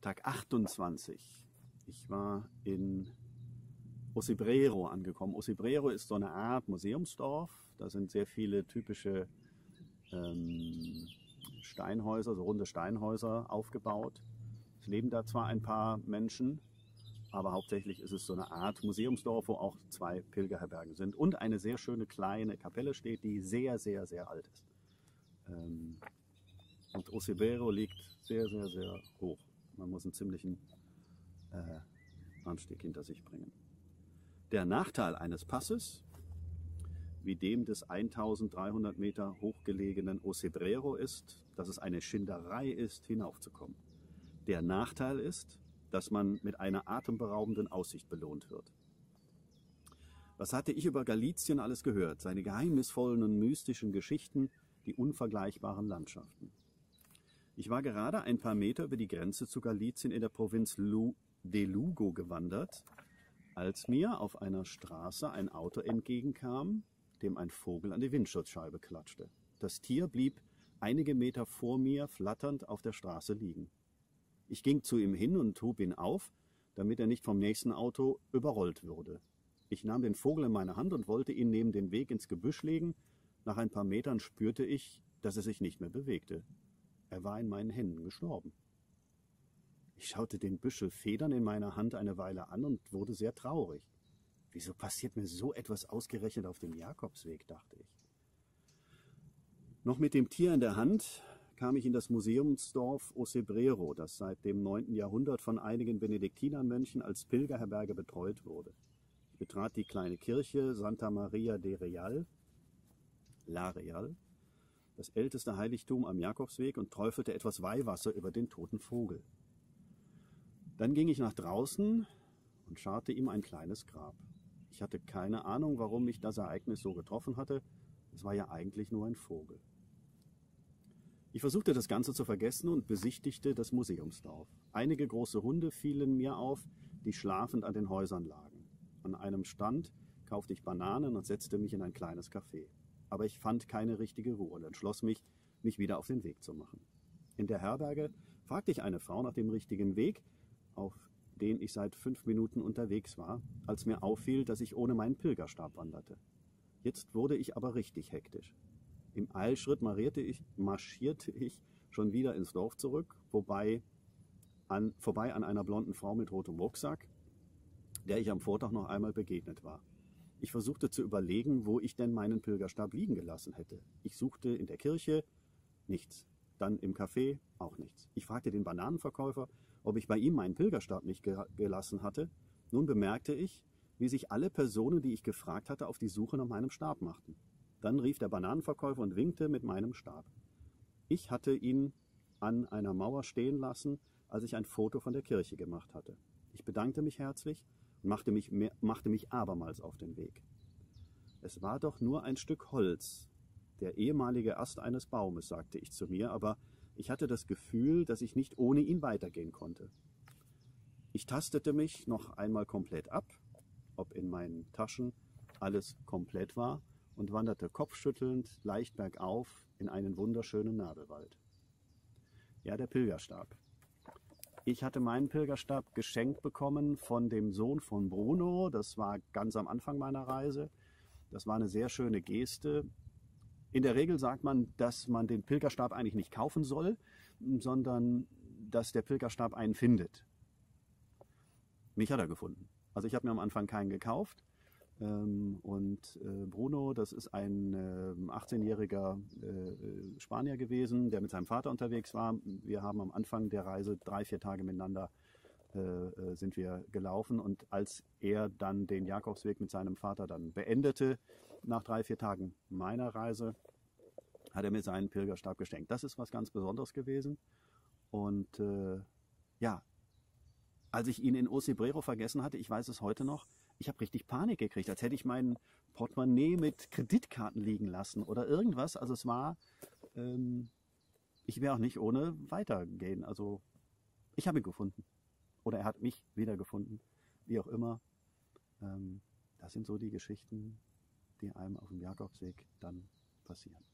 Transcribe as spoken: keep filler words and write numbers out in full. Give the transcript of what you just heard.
Tag achtundzwanzig. Ich war in Ocebrero angekommen. Ocebrero ist so eine Art Museumsdorf. Da sind sehr viele typische ähm, Steinhäuser, so runde Steinhäuser aufgebaut. Es leben da zwar ein paar Menschen, aber hauptsächlich ist es so eine Art Museumsdorf, wo auch zwei Pilgerherbergen sind und eine sehr schöne kleine Kapelle steht, die sehr, sehr, sehr alt ist. Ähm, und Ocebrero liegt sehr, sehr, sehr hoch. Man muss einen ziemlichen äh, Anstieg hinter sich bringen. Der Nachteil eines Passes, wie dem des eintausenddreihundert Meter hochgelegenen Ocebrero, ist, dass es eine Schinderei ist, hinaufzukommen. Der Nachteil ist, dass man mit einer atemberaubenden Aussicht belohnt wird. Was hatte ich über Galizien alles gehört? Seine geheimnisvollen und mystischen Geschichten, die unvergleichbaren Landschaften. Ich war gerade ein paar Meter über die Grenze zu Galizien in der Provinz Lu de Lugo gewandert, als mir auf einer Straße ein Auto entgegenkam, dem ein Vogel an die Windschutzscheibe klatschte. Das Tier blieb einige Meter vor mir flatternd auf der Straße liegen. Ich ging zu ihm hin und hob ihn auf, damit er nicht vom nächsten Auto überrollt würde. Ich nahm den Vogel in meine Hand und wollte ihn neben den Weg ins Gebüsch legen. Nach ein paar Metern spürte ich, dass er sich nicht mehr bewegte. Er war in meinen Händen gestorben. Ich schaute den Büschel Federn in meiner Hand eine Weile an und wurde sehr traurig. Wieso passiert mir so etwas ausgerechnet auf dem Jakobsweg, dachte ich. Noch mit dem Tier in der Hand kam ich in das Museumsdorf Ocebrero, das seit dem neunten Jahrhundert von einigen Benediktinermönchen als Pilgerherberge betreut wurde. Ich betrat die kleine Kirche Santa Maria de Real, La Real, das älteste Heiligtum am Jakobsweg, und träufelte etwas Weihwasser über den toten Vogel. Dann ging ich nach draußen und scharrte ihm ein kleines Grab. Ich hatte keine Ahnung, warum mich das Ereignis so getroffen hatte. Es war ja eigentlich nur ein Vogel. Ich versuchte das Ganze zu vergessen und besichtigte das Museumsdorf. Einige große Hunde fielen mir auf, die schlafend an den Häusern lagen. An einem Stand kaufte ich Bananen und setzte mich in ein kleines Café. Aber ich fand keine richtige Ruhe und entschloss mich, mich wieder auf den Weg zu machen. In der Herberge fragte ich eine Frau nach dem richtigen Weg, auf den ich seit fünf Minuten unterwegs war, als mir auffiel, dass ich ohne meinen Pilgerstab wanderte. Jetzt wurde ich aber richtig hektisch. Im Eilschritt marschierte ich, marschierte ich schon wieder ins Dorf zurück, wobei an, vorbei an einer blonden Frau mit rotem Rucksack, der ich am Vortag noch einmal begegnet war. Ich versuchte zu überlegen, wo ich denn meinen Pilgerstab liegen gelassen hätte. Ich suchte in der Kirche, nichts. Dann im Café, auch nichts. Ich fragte den Bananenverkäufer, ob ich bei ihm meinen Pilgerstab nicht ge gelassen hatte. Nun bemerkte ich, wie sich alle Personen, die ich gefragt hatte, auf die Suche nach meinem Stab machten. Dann rief der Bananenverkäufer und winkte mit meinem Stab. Ich hatte ihn an einer Mauer stehen lassen, als ich ein Foto von der Kirche gemacht hatte. Ich bedankte mich herzlich und machte mich, mehr, machte mich abermals auf den Weg. Es war doch nur ein Stück Holz, der ehemalige Ast eines Baumes, sagte ich zu mir, aber ich hatte das Gefühl, dass ich nicht ohne ihn weitergehen konnte. Ich tastete mich noch einmal komplett ab, ob in meinen Taschen alles komplett war, und wanderte kopfschüttelnd leicht bergauf in einen wunderschönen Nadelwald. Ja, der Pilgerstab. Ich hatte meinen Pilgerstab geschenkt bekommen von dem Sohn von Bruno. Das war ganz am Anfang meiner Reise. Das war eine sehr schöne Geste. In der Regel sagt man, dass man den Pilgerstab eigentlich nicht kaufen soll, sondern dass der Pilgerstab einen findet. Mich hat er gefunden. Also ich habe mir am Anfang keinen gekauft. Und Bruno, das ist ein achtzehnjähriger Spanier gewesen, der mit seinem Vater unterwegs war. Wir haben am Anfang der Reise drei, vier Tage miteinander sind wir gelaufen. Und als er dann den Jakobsweg mit seinem Vater dann beendete, nach drei, vier Tagen meiner Reise, hat er mir seinen Pilgerstab geschenkt. Das ist was ganz Besonderes gewesen. Und äh, ja, als ich ihn in Ocebrero vergessen hatte, ich weiß es heute noch, ich habe richtig Panik gekriegt, als hätte ich mein Portemonnaie mit Kreditkarten liegen lassen oder irgendwas. Also es war, ähm, ich wäre auch nicht ohne weitergehen. Also ich habe ihn gefunden. Oder er hat mich wiedergefunden, wie auch immer. Ähm, das sind so die Geschichten, die einem auf dem Jakobsweg dann passieren.